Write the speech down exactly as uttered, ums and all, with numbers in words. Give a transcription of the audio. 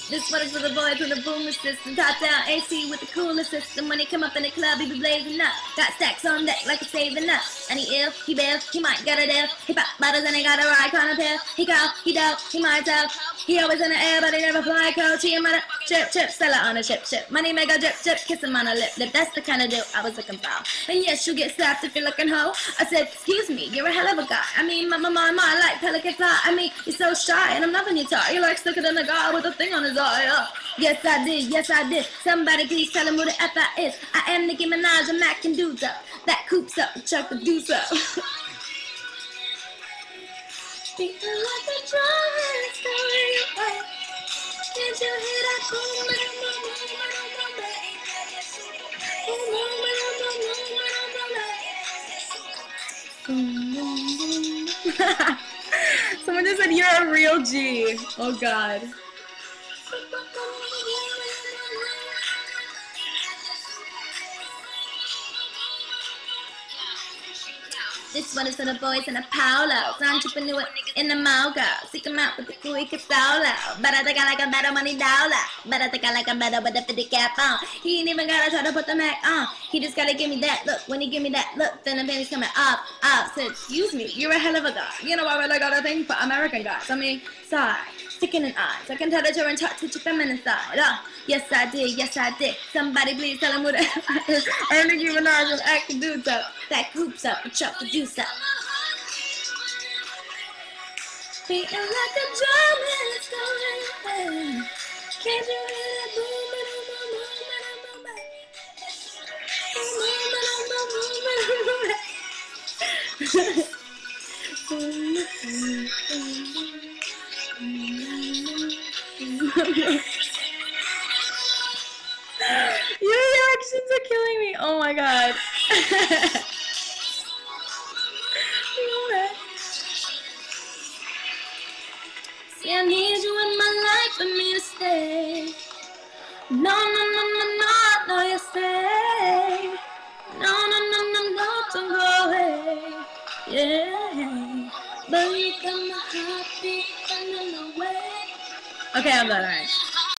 This one is for the boys with the boomer system. Top down A C with the cooler system. When he come up in the club, he be blazing up. Got stacks on deck like a saving up. And he ill, he bail, he might get a deal. He pop bottles and he got a ride kind of pill. He call, he dope, he might tell. He always in the air, but he never fly. Coach, he mother, chip, chip, sell it on a chip, chip. Money make a drip, drip, kiss him on a lip, lip. That's the kind of deal I was looking for. And yes, you get slapped if you're looking hoe. I said, excuse me, you're a hell of a guy. I mean, my, my, my, my, I like pelican fly. I mean, you're so shy, and I'm loving your tie. You're like slicker than a guy with a thing on his eye. Uh. Yes, I did, yes, I did. Somebody please tell him who the F I is. I am Nicki Minaj, and Mac can do up. That coops up, Chuck the deuce up. Beating like a drum and it's going away. Can't you hear that boom, boom, boom, boom, boom, boom, boom, boom, boom, boom, boom, boom, boom. Someone just said you're a real G. Oh God. This one is for the boys in the Paulo. Entrepreneur in the Moga. Seek him out with the cool solo. But I think I like a better money dollar. But I think I like a better with the fifty cap on. He ain't even gotta try to put the Mac on. He just gotta give me that look. When he give me that look, then the penny's coming up, up. So excuse me, you're a hell of a guy. You know, I really got a thing for American guys. I mean, sorry. Sticking in eyes. I can tell that you're in touch with your feminine side. Oh, yes I did, yes I did. Somebody please tell him who that is. I'm Nicki Minaj and I can do so. That coops up and chop the juice up. Beating like a drum and it's going away. Can't you hear that boom, boom, boom, boom, boom, boom, boom, boom. Your reactions are killing me. Oh my God. See, I need you in my life for me to stay. No, no, no, no, no, no, you stay. No, no, no, no, no, don't go away. Yeah. But you got my heartbeat running away. Okay, I'm done. All right.